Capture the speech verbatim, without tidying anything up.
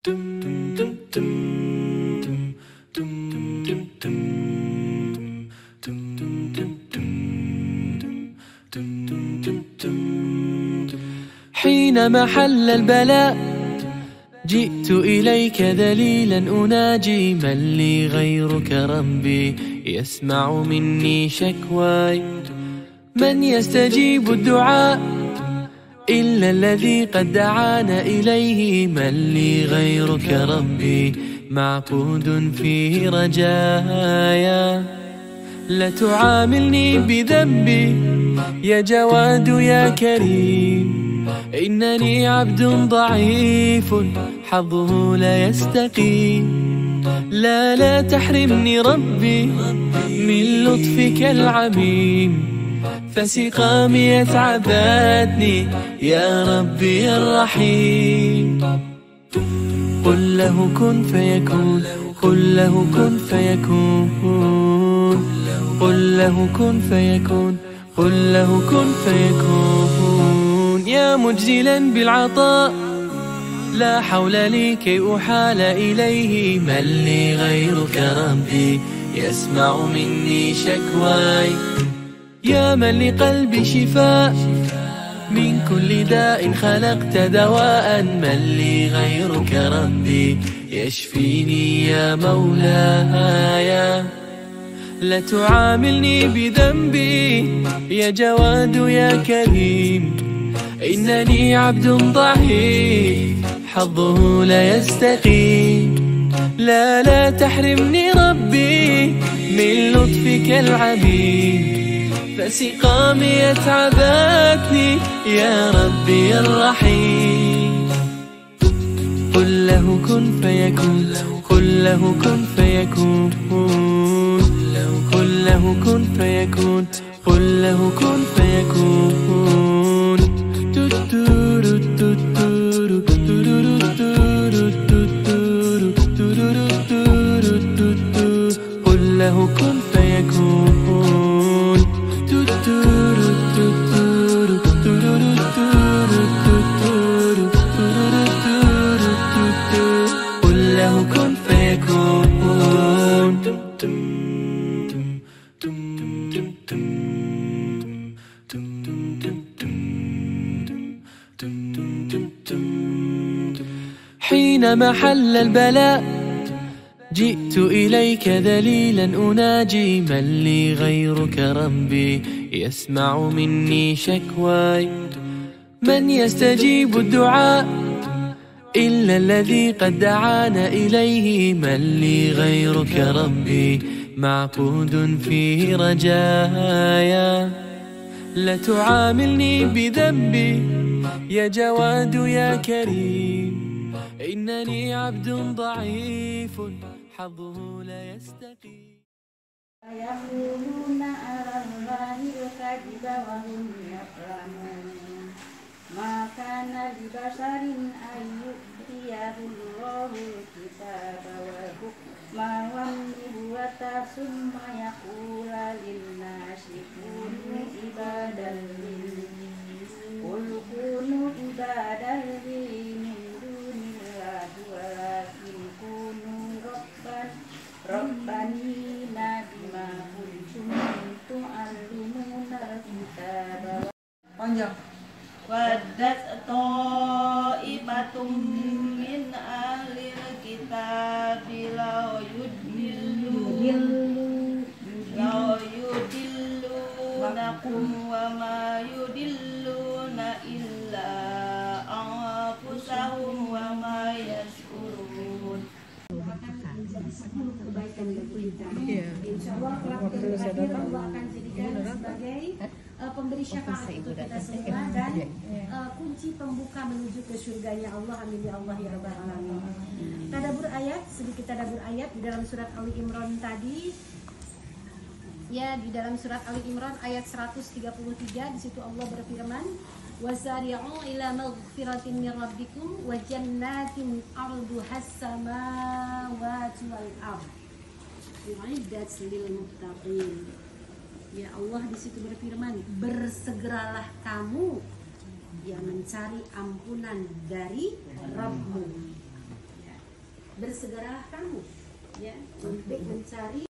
حينما حل البلاء جئت إليك ذليلا أناجي، من لي غيرك ربي يسمع مني شكواي؟ من يستجيب الدعاء إلا الذي قد دعانا إليه؟ من لي غيرك ربي معبود فيه رجايا؟ لا تعاملني بذنبي يا جواد يا كريم، إنني عبد ضعيف حظه لا يستقيم. لا لا تحرمني ربي من لطفك العميم، فسقامي أتعبتني يا ربي الرحيم. قل له كن فيكون، قل له كن فيكون، قل له كن فيكون، قل له كن فيكون. يا مجزلا بالعطاء لا حول لي كي أحال إليه، من لي غيرك ربي يسمع مني شكواي؟ يا من لقلبي شفاء من كل داء خلقت دواء، من لي غيرك ربي يشفيني يا مولاي؟ لا تعاملني بذنبي يا جواد يا كريم، إنني عبد ضعيف حظه لا يستقيم. لا لا تحرمني ربي من لطفك العميم، فسقامي أتعبتني يا ربي الرحيم. قل له كن فيكون، قل له كن فيكون، قل له كن فيكون، قل له كن فيكون. قل له كن فيكون. قل له كن فيكون. حينما حل البلاء جئت إليك ذليلا أناجي، من لي غيرك ربي يسمع مني شكواي؟ من يستجيب الدعاء إلا الذي قد دعانا إليه؟ من لي غيرك ربي معبود فيه رجايا؟ لا تعاملني بذنبي يا جواد يا كريم، إنني عبد ضعيف حظه لا يستقيم. يقولون على الله الكذب وهم يعلمون. ما كان لبشر أن يؤتيه الله الكتاب والحكم والنبوة ثم يقول للناس كونوا عبادا لي، قل كونوا عبادا لي من دون الله ولكن كونوا ربانيين بما كنتم تعلمون الكتاب. ودت طائفة من أهل الكتاب لو يضلونكم وما يضلون إلا أنفسهم وما يشعرون. Kebaikan berita. Insya Allah kelak yang hadir Allah akan jadikan sebagai uh, pemberi syafaat untuk kita semua dan uh, kunci pembuka menuju ke surganya Allah. Amin ya Allah ya Rabbal Alamin. Tadabbur ayat, sedikit tadabbur ayat di dalam surat Ali Imran tadi. Ya, di dalam surat Ali Imran ayat seratus tiga puluh tiga, di situ Allah berfirman, wasari'u ila maghfiratin min rabbikum wa jannatin arduhas samawati wal ardh u'iddat lil muttaqin. Ya, Allah di situ berfirman, bersegeralah kamu yang mencari ampunan dari Rabbmu. Ya. bersegeralah kamu ya untuk mencari